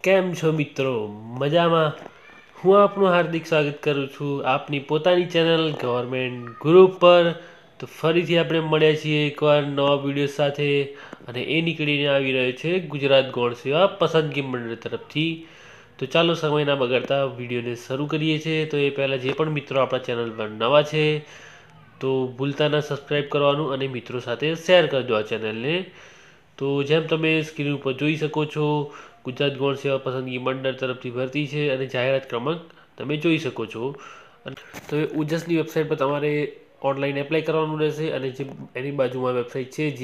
કેમ છો મિત્રો? મજામાં? હું આપનું હાર્દિક સ્વાગત કરું છું આપની પોતાની ચેનલ ગવર્મેન્ટ ગ્રુપ પર. તો ફરીથી આપણે મળ્યા છીએ એકવાર નવા વિડીયો સાથે, અને એ નીકળીને આવી રહ્યો છે ગુજરાત ગૌણ સેવા પસંદગી મંડળ તરફથી. તો ચાલો સમય ના બગાડતા વિડીયોને શરૂ કરીએ છીએ. તો એ પહેલાં જે પણ મિત્રો આપણા ચેનલ પર નવા છે તો ભૂલતા ના સબસ્ક્રાઈબ કરવાનું અને મિત્રો સાથે શેર કરજો આ ચેનલને. તો જેમ તમે સ્ક્રીન ઉપર જોઈ શકો છો, ગુજરાત ગૌણ સેવા પસંદગી મંડળ તરફથી ભરતી છે અને જાહેરાત ક્રમાંક તમે જોઈ શકો છો. તો એ ઉજસની વેબસાઇટ પર તમારે ઓનલાઈન એપ્લાય કરવાનું રહેશે, અને જે એની બાજુમાં વેબસાઇટ છે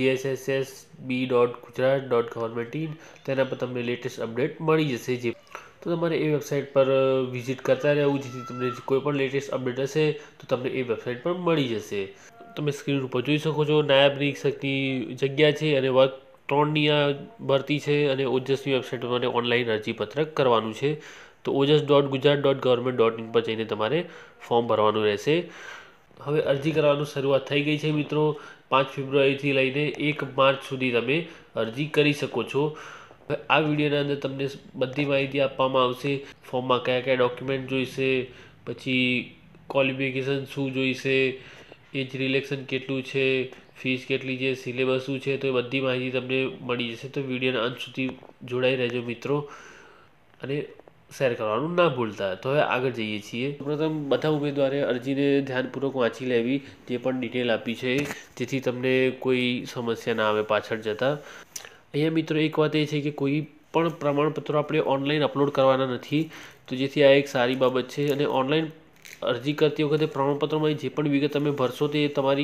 GSSSB.Gujarat.Government.in, તેના પર તમને લેટેસ્ટ અપડેટ મળી જશે. જે તો તમારે એ વેબસાઇટ પર વિઝિટ કરતા રહેવું, જેથી તમને કોઈ પણ લેટેસ્ટ અપડેટ હશે તો તમને એ વેબસાઇટ પર મળી જશે. તમે સ્ક્રીન ઉપર જોઈ શકો છો નાયબ નિરીક્ષકની જગ્યા છે અને વર્ગ 3ની આ ભરતી છે, અને ઓજસની વેબસાઇટ પર મને ઓનલાઈન અરજીપત્રક કરવાનું છે. તો ojas.gujarat.government.in પર જઈને તમારે ફોર્મ ભરવાનું રહેશે. હવે અરજી કરવાનું શરૂઆત થઈ ગઈ છે મિત્રો. 5 ફેબ્રુઆરીથી લઈને 1 માર્ચ સુધી તમે અરજી કરી શકો છો. આ વિડીયોના અંદર તમને બધી માહિતી આપવામાં આવશે. ફોર્મમાં કયા કયા ડોક્યુમેન્ટ જોઈશે, પછી ક્વોલિફિકેશન શું જોઈશે, એજ રિલેક્શન કેટલું છે, ફીસ કેટલી છે, સિલેબસ શું છે, તો એ બધી માહિતી તમને મળી જશે. તો વિડીયોના અંત સુધી જોડાઈ રહેજો મિત્રો, અને શેર કરવાનું ના ભૂલતા. તો હવે આગળ જઈએ છીએ. પ્રથમ બધા ઉમેદવારે અરજીને ધ્યાનપૂર્વક વાંચી લેવી, જે પણ ડિટેલ આપી છે, જેથી તમને કોઈ સમસ્યા ના આવે પાછળ જતાં. અહીંયા મિત્રો એક વાત એ છે કે કોઈ પણ પ્રમાણપત્રો આપણે ઓનલાઈન અપલોડ કરવાના નથી, તો જેથી આ એક સારી બાબત છે. અને ઓનલાઈન અરજી કરતી વખતે પ્રમાણપત્રોમાં જે પણ વિગત તમે ભરશો તે તમારી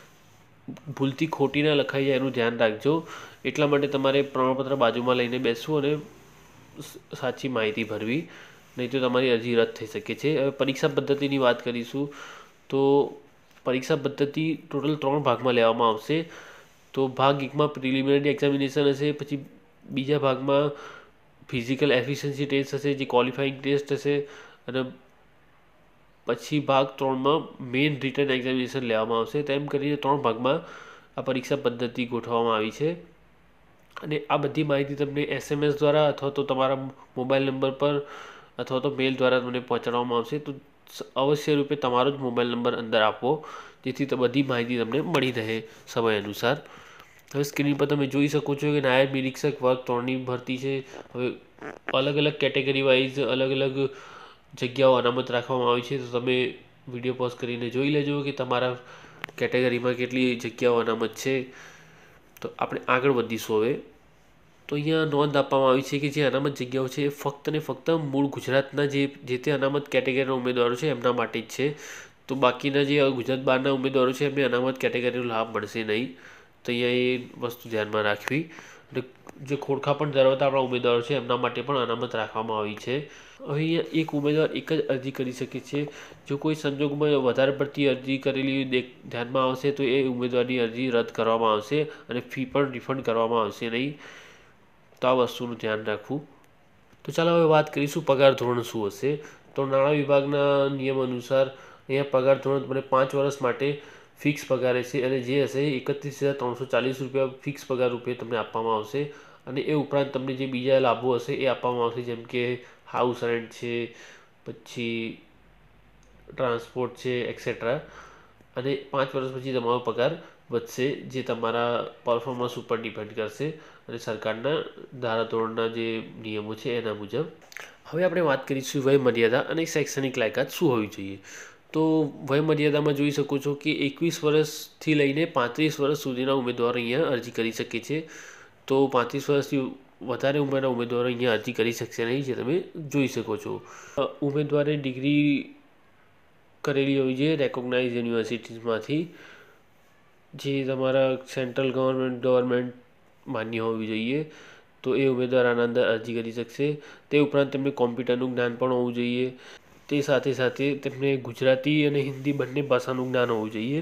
ભૂલથી ખોટી ના લખાઈ જાય એનું ધ્યાન રાખજો. એટલા માટે તમારે પ્રમાણપત્ર બાજુમાં લઈને બેસવું અને સાચી માહિતી ભરવી, નહીં તો તમારી અરજી રદ થઈ શકે છે. હવે પરીક્ષા પદ્ધતિની વાત કરીશું. તો પરીક્ષા પદ્ધતિ ટોટલ 3 ભાગમાં લેવામાં આવશે. તો ભાગ 1માં પ્રિલિમિનરી એક્ઝામિનેશન હશે, પછી બીજા ભાગમાં ફિઝિકલ એફિશિયન્સી ટેસ્ટ હશે, જે ક્વોલિફાઈંગ ટેસ્ટ હશે, અને પછી ભાગ 3માં મેઇન રિટન એક્ઝામિનેશન લેવામાં આવશે. તેમ કરીને 3 ભાગમાં આ પરીક્ષા પદ્ધતિ ગોઠવવામાં આવી છે. અને આ બધી માહિતી તમને SMS દ્વારા અથવા તો તમારા મોબાઈલ નંબર પર અથવા તો મેલ દ્વારા તમને પહોંચાડવામાં આવશે. તો અવશ્ય રૂપે તમારો જ મોબાઈલ નંબર અંદર આપવો, જેથી બધી માહિતી તમને મળી રહે સમય અનુસાર. હવે સ્ક્રીન પર તમે જોઈ શકો છો કે નાયબ નિરીક્ષક વર્ગ 3ની ભરતી છે. હવે અલગ અલગ કેટેગરી વાઇઝ અલગ અલગ જગ્યાઓ અનામત રાખવામાં આવી છે. તો તમે વિડીયો પોઝ કરીને જોઈ લેજો કે તમારા કેટેગરીમાં કેટલી જગ્યાઓ અનામત છે. તો આપણે આગળ વધીશું હવે. તો અહીંયા નોંધ આપવામાં આવી છે કે જે અનામત જગ્યાઓ છે એ ફક્ત ને ફક્ત મૂળ ગુજરાતના જે તે અનામત કેટેગરીના ઉમેદવારો છે એમના માટે જ છે. તો બાકીના જે ગુજરાત બહારના ઉમેદવારો છે એમને અનામત કેટેગરીનો લાભ મળશે નહીં. તો અહીંયા એ વસ્તુ ધ્યાનમાં રાખવી. અને જે ખોડખાં પણ ધરાવતા આપણા ઉમેદવારો છે એમના માટે પણ અનામત રાખવામાં આવી છે. હવે અહીંયા એક ઉમેદવાર એક જ અરજી કરી શકે છે. જો કોઈ સંજોગમાં વધારે પડતી અરજી કરેલી ધ્યાનમાં આવશે તો એ ઉમેદવારની અરજી રદ કરવામાં આવશે, અને ફી પણ રિફંડ કરવામાં આવશે નહીં. તો આ વસ્તુનું ધ્યાન રાખવું. તો ચાલો હવે વાત કરીશું પગાર ધોરણ શું હશે. તો નાણાં વિભાગના નિયમ અનુસાર અહીંયા પગાર ધોરણ તમને 5 વર્ષ માટે ફિક્સ પગાર રહેશે, અને જે હશે 31,340 રૂપિયા ફિક્સ પગાર રૂપે તમને આપવામાં આવશે. અને એ ઉપરાંત તમને જે બીજા લાભો હશે એ આપવામાં આવશે, જેમ કે હાઉસ રેન્ટ છે, પછી ટ્રાન્સપોર્ટ છે, એક્સેટ્રા. અને 5 વર્ષ પછી તમારો પગાર વધશે, જે તમારા પરફોર્મન્સ ઉપર ડિપેન્ડ કરશે અને સરકારના ધારાધોરણના જે નિયમો છે એના મુજબ. હવે આપણે વાત કરીશું વય મર્યાદા અને શૈક્ષણિક લાયકાત શું હોવી જોઈએ. તો વય મર્યાદામાં જોઈ શકો છો કે 21 વર્ષથી લઈને 35 વર્ષ સુધીના ઉમેદવારો અહીંયા અરજી કરી શકે છે. તો 35 વર્ષથી વધારે ઉંમરના ઉમેદવારો અહીંયા અરજી કરી શકશે નહીં, જે તમે જોઈ શકો છો. ઉમેદવારે ડિગ્રી કરેલી હોવી જોઈએ રેકોગ્નાઇઝ યુનિવર્સિટીઝમાંથી, જે તમારા સેન્ટ્રલ ગવર્મેન્ટ માન્ય હોવી જોઈએ. તો એ ઉમેદવાર આના અંદર અરજી કરી શકશે. તે ઉપરાંત તેમને કોમ્પ્યુટરનું જ્ઞાન પણ હોવું જોઈએ. તે સાથે સાથે તેમને ગુજરાતી અને હિન્દી બંને ભાષાનું જ્ઞાન હોવું જોઈએ.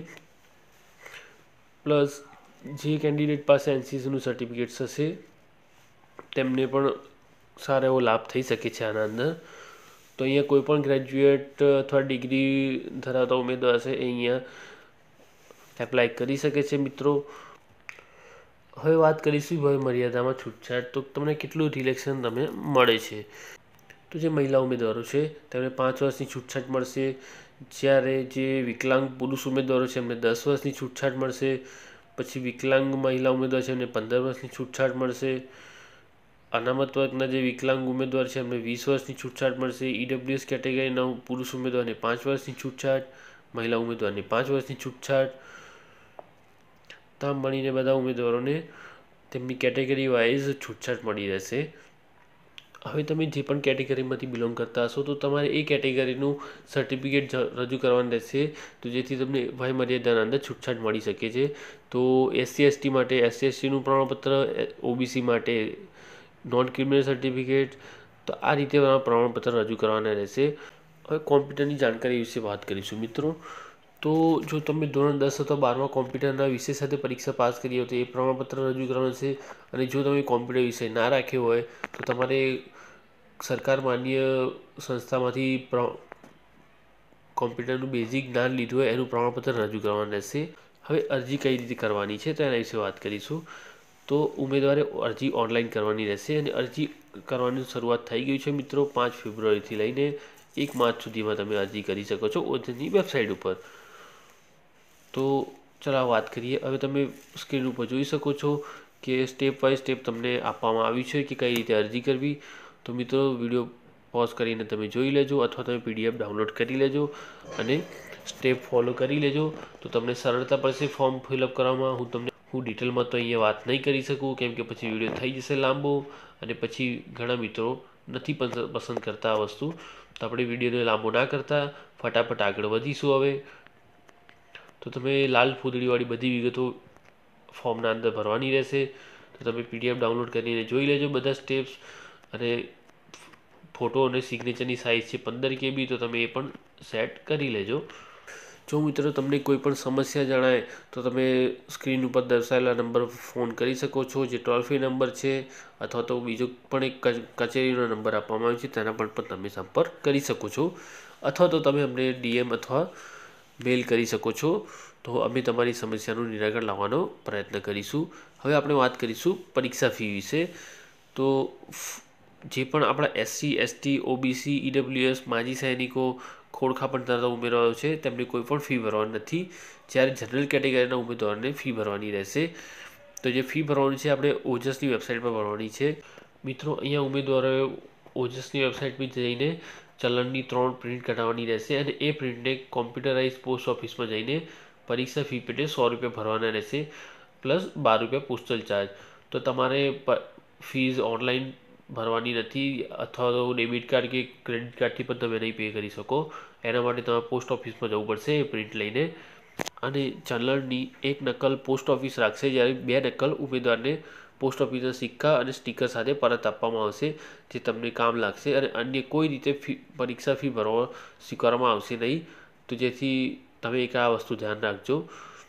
પ્લસ જે કેન્ડિડેટ પાસે NCCનું સર્ટિફિકેટ હશે તેમને પણ સારો એવો લાભ થઈ શકે છે આના અંદર. તો અહીંયા કોઈ પણ ગ્રેજ્યુએટ અથવા ડિગ્રી ધરાવતા ઉમેદવાર છે એ અહીંયા એપ્લાય કરી શકે છે મિત્રો. હવે વાત કરીશું વય મર્યાદામાં છૂટછાટ, તો તમને કેટલું રિલેક્શન તમને મળે છે. તો જે મહિલા ઉમેદવારો છે તેમને 5 વર્ષની છૂટછાટ મળશે, જ્યારે જે વિકલાંગ પુરુષ ઉમેદવારો છે એમને 10 વર્ષની છૂટછાટ મળશે. પછી વિકલાંગ મહિલા ઉમેદવાર છે એમને 15 વર્ષની છૂટછાટ મળશે. અનામત વર્ગના જે વિકલાંગ ઉમેદવાર છે એમને 20 વર્ષની છૂટછાટ મળશે. ઈડબ્લ્યુએસ કેટેગરીના પુરુષ ઉમેદવારને 5 વર્ષની છૂટછાટ, મહિલા ઉમેદવારને 5 વર્ષની છૂટછાટ. તામ મળીને બધા ઉમેદવારોને તેમની કેટેગરી વાઇઝ છૂટછાટ મળી રહેશે. હવે તમે જે પણ કેટેગરીમાંથી બિલોંગ કરતા હશો તો તમારે એ કેટેગરીનું સર્ટિફિકેટ રજૂ કરવાનું રહેશે, તો જેથી તમને વય મર્યાદાના અંદર છૂટછાટ મળી શકે છે. તો SC/ST માટે SC/STનું પ્રમાણપત્ર, OBC માટે નોન ક્રિમિનલ સર્ટિફિકેટ, તો આ રીતે પ્રમાણપત્ર રજૂ કરવાના રહેશે. હવે કોમ્પ્યુટરની જાણકારી વિશે વાત કરીશું મિત્રો. તો જો તમે ધોરણ 10 અથવા 12માં કોમ્પ્યુટરના વિષય સાથે પરીક્ષા પાસ કરી હોય તો એ પ્રમાણપત્ર રજૂ કરવાનું છે. અને જો તમે કોમ્પ્યુટર વિષય ના રાખ્યો હોય તો તમારે સરકાર માન્ય સંસ્થામાંથી કોમ્પ્યુટરનું બેઝિક જ્ઞાન લીધું હોય એનું પ્રમાણપત્ર રજૂ કરવાનું રહેશે. હવે અરજી કઈ રીતે કરવાની છે તો એના વિશે વાત કરીશું. તો ઉમેદવારે અરજી ઓનલાઈન કરવાની રહેશે અને અરજી કરવાની શરૂઆત થઈ ગઈ છે મિત્રો. 5 ફેબ્રુઆરીથી લઈને 1 માર્ચ સુધીમાં તમે અરજી કરી શકો છો ઓજસની વેબસાઇટ ઉપર. તો ચાલો વાત કરીએ. હવે તમે સ્ક્રીન ઉપર જોઈ શકો છો કે સ્ટેપ બાય સ્ટેપ તમને આપવામાં આવ્યું છે કે કઈ રીતે અરજી કરવી. તો મિત્રો વિડીયો પોઝ કરીને તમે જોઈ લેજો અથવા તમે PDF ડાઉનલોડ કરી લેજો અને સ્ટેપ ફોલો કરી લેજો, તો તમને સરળતા પડશે ફોર્મ ફિલઅપ કરવામાં. હું ડિટેલમાં તો અહીંયા વાત નહીં કરી શકું, કેમ કે પછી વિડીયો થઈ જશે લાંબો અને પછી ઘણા મિત્રો નથી પસંદ કરતા આ વસ્તુ. તો આપણે વિડીયોને લાંબો ના કરતા ફટાફટ આગળ વધીશું. હવે તો તમે લાલ ફૂદડીવાળી બધી વિગતો ફોર્મના અંદર ભરવાની રહેશે. તો તમે PDF ડાઉનલોડ કરીને જોઈ લેજો બધા સ્ટેપ્સ. અને ફોટો અને સિગ્નેચરની સાઇઝ છે 15 KB, તો તમે એ પણ સેટ કરી લેજો. જો મિત્રો તમને કોઈ પણ સમસ્યા જણાય તો તમે સ્ક્રીન ઉપર દર્શાવેલા નંબર પર ફોન કરી શકો છો, જે ટોલ ફ્રી નંબર છે, અથવા તો બીજો પણ એક કચેરીનો નંબર આપવામાં આવ્યો છે તેના પર પણ તમે સંપર્ક કરી શકો છો, અથવા તો તમે અમને DM અથવા મેલ કરી શકો છો. તો અમે તમારી સમસ્યાનું નિરાકરણ લાવવાનો પ્રયત્ન કરીશું. હવે આપણે વાત કરીશું પરીક્ષા ફી વિશે. તો જે પણ આપણા SC, ST, OBC, EWS, માજી સૈનિકો, ખોડખા પણ ધરાવતા ઉમેદવારો છે તેમને કોઈ પણ ફી ભરવાની નથી, જ્યારે જનરલ કેટેગરીના ઉમેદવારોને ફી ભરવાની રહેશે. તો જે ફી ભરવાની છે આપણે ઓજસની વેબસાઇટ પર ભરવાની છે મિત્રો. અહીંયા ઉમેદવારોએ ઓજસની વેબસાઇટ પર જઈને ચલણની 3 પ્રિન્ટ કઢાવવાની રહેશે અને એ પ્રિન્ટને કોમ્પ્યુટરાઇઝ પોસ્ટ ઓફિસમાં જઈને પરીક્ષા ફી પેટે ₹100 ભરવાના રહેશે, પ્લસ ₹12 પોસ્ટલ ચાર્જ. તો તમારે ફીઝ ઓનલાઈન ભરવાની નથી, અથવા તો ડેબિટ કાર્ડ કે ક્રેડિટ કાર્ડથી પણ તમે નહીં પે કરી શકો. એના માટે તમારે પોસ્ટ ઓફિસમાં જવું પડશે એ પ્રિન્ટ લઈને. અને ચલણની 1 નકલ પોસ્ટ ઓફિસ રાખશે, જ્યારે 2 નકલ ઉમેદવારને પોસ્ટ ઓફિસના સિક્કા અને સ્ટીકર સાથે પરત આપવામાં આવશે, જે તમને કામ લાગશે. અને અન્ય કોઈ રીતે પરીક્ષા ફી ભરવા સ્વીકારવામાં આવશે નહીં. તો જેથી તમે એક આ વસ્તુ ધ્યાન રાખજો.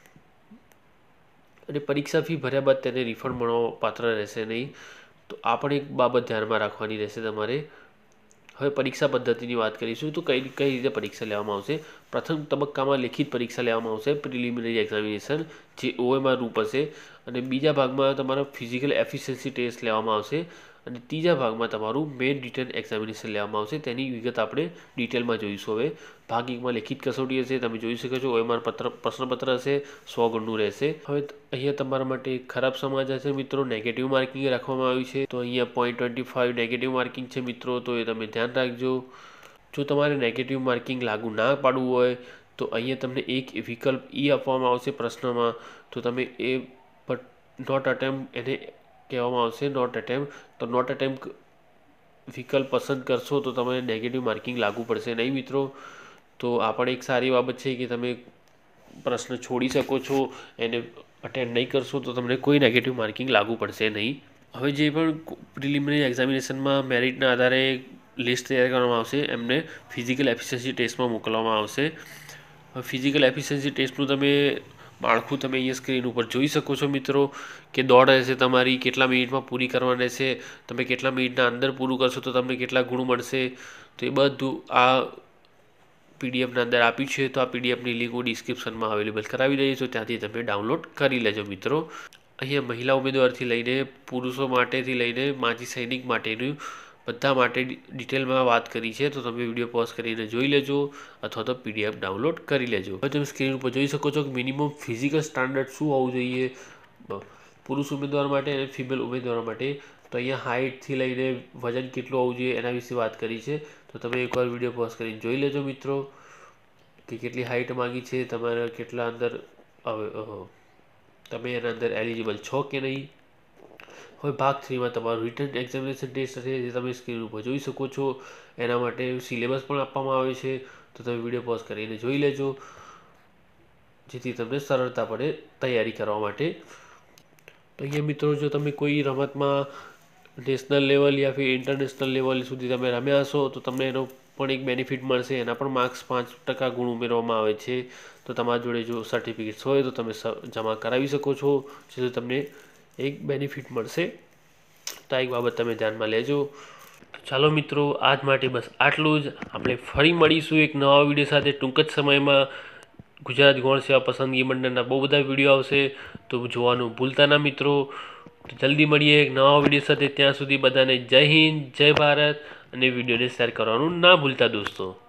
અને પરીક્ષા ફી ભર્યા બાદ તેને રિફંડ મળવા પાત્ર રહેશે નહીં. તો આ પણ એક બાબત ધ્યાનમાં રાખવાની રહેશે તમારે. હવે પરીક્ષા પદ્ધતિની વાત કરીશું. તો કઈ રીતે પરીક્ષા લેવામાં આવશે. પ્રથમ તબક્કામાં લેખિત પરીક્ષા લેવામાં આવશે, પ્રિલિમિનરી એક્ઝામિનેશન, જે OMR રૂપ હશે. અને બીજા ભાગમાં તમારા ફિઝિકલ એફિશિયન્સી ટેસ્ટ લેવામાં આવશે. અને ત્રીજા ભાગમાં તમારું મેઇન રિટન એક્ઝામિનેશન લેવામાં આવશે. તેની વિગત આપણે ડિટેલમાં જોઈશું. હવે ભાગ 1માં લેખિત કસોટી હશે, તમે જોઈ શકો છો. OMR પ્રશ્નપત્ર હશે, 100 ગુણનું રહેશે. હવે અહીંયા તમારા માટે ખરાબ સમાચાર છે મિત્રો, નેગેટિવ માર્કિંગ રાખવામાં આવ્યું છે. તો અહીંયા 0.25 નેગેટિવ માર્કિંગ છે મિત્રો, તો એ તમે ધ્યાન રાખજો. જો તમારે નેગેટિવ માર્કિંગ લાગુ ના પાડવું હોય તો અહીંયા તમને એક વિકલ્પ આપવામાં આવશે પ્રશ્નમાં. તો તમે એ નોટ અટેમ્પ્ટ એને કહેવામાં આવશે, નોટ અટેમ્પ્ટ. તો નોટ અટેમ્પ્ટ વિકલ્પ પસંદ કરશો તો તમને નેગેટિવ માર્કિંગ લાગુ પડશે નહીં મિત્રો. તો આ પણ એક સારી બાબત છે કે તમે પ્રશ્ન છોડી શકો છો, એને અટેન્ડ નહીં કરશો તો તમને કોઈ નેગેટિવ માર્કિંગ લાગુ પડશે નહીં. હવે જે પણ પ્રિલિમિનરી એક્ઝામિનેશનમાં મેરિટના આધારે લિસ્ટ તૈયાર કરવામાં આવશે, એમને ફિઝિકલ એફિશિયન્સી ટેસ્ટમાં મોકલવામાં આવશે. ફિઝિકલ એફિશિયન્સી ટેસ્ટનું તમે માળખું તમે અહીંયા સ્ક્રીન ઉપર જોઈ શકો છો મિત્રો, કે દોડ રહેશે તમારી કેટલા મિનિટમાં પૂરી કરવાની રહેશે, તમે કેટલા મિનિટના અંદર પૂરું કરશો તો તમને કેટલા ગુણ મળશે. તો એ બધું આ PDFના અંદર આપ્યું છે. તો આ PDFની લિંક હું ડિસ્ક્રિપ્શનમાં અવેલેબલ કરાવી દઈશ, તો ત્યાંથી તમે ડાઉનલોડ કરી લેજો મિત્રો. અહીંયા મહિલા ઉમેદવારથી લઈને પુરુષો માટેથી લઈને માજી સૈનિક માટેનું બધા માટે ડિટેલમાં વાત કરી છે, તો તમે વિડીયો પોઝ કરીને જોઈ લેજો અથવા તો PDF ડાઉનલોડ કરી લેજો. હવે તમે સ્ક્રીન ઉપર જોઈ શકો છો કે મિનિમમ ફિઝિકલ સ્ટાન્ડર્ડ શું હોવું જોઈએ પુરુષ ઉમેદવાર માટે અને ફિમેલ ઉમેદવાર માટે. તો અહીંયા હાઇટથી લઈને વજન કેટલું હોવું જોઈએ એના વિશે વાત કરી છે, તો તમે એકવાર વિડીયો પોઝ કરીને જોઈ લેજો મિત્રો કે કેટલી હાઇટ માગી છે, તમારે કેટલા અંદર તમે એના અંદર એલિજિબલ છો કે નહીં. હવે ભાગ 3માં તમારું રિટન એક્ઝામિનેશન ટેસ્ટ હશે, જે તમે સ્ક્રીન ઉપર જોઈ શકો છો. એના માટે સિલેબસ પણ આપવામાં આવે છે, તો તમે વિડીયો પોઝ કરીને જોઈ લેજો જેથી તમને સરળતા પડે તૈયારી કરવા માટે. તો અહીંયા મિત્રો જો તમે કોઈ રમતમાં નેશનલ લેવલ યા ફિર ઇન્ટરનેશનલ લેવલ સુધી તમે રમ્યા હશો તો તમને એનો પણ એક બેનિફિટ મળશે. એના પણ માર્ક્સ 5% ગુણ ઉમેરવામાં આવે છે. તો તમારા જોડે જો સર્ટિફિકેટ્સ હોય તો તમે જમા કરાવી શકો છો, જેથી તમને એક બેનિફિટ મળશે. તો આ એક બાબત તમે ધ્યાનમાં લેજો. ચાલો મિત્રો, આજ માટે બસ આટલું જ. આપણે ફરી મળીશું એક નવા વિડીયો સાથે ટૂંક જ સમયમાં. ગુજરાત ગૌણ સેવા પસંદગી મંડળના બહુ બધા વિડીયો આવશે, તો જોવાનું ભૂલતા ના મિત્રો. જલ્દી મળીએ એક નવા વિડીયો સાથે. ત્યાં સુધી બધાને જય હિન્દ, જય ભારત, અને વિડીયોને શેર કરવાનું ના ભૂલતા દોસ્તો.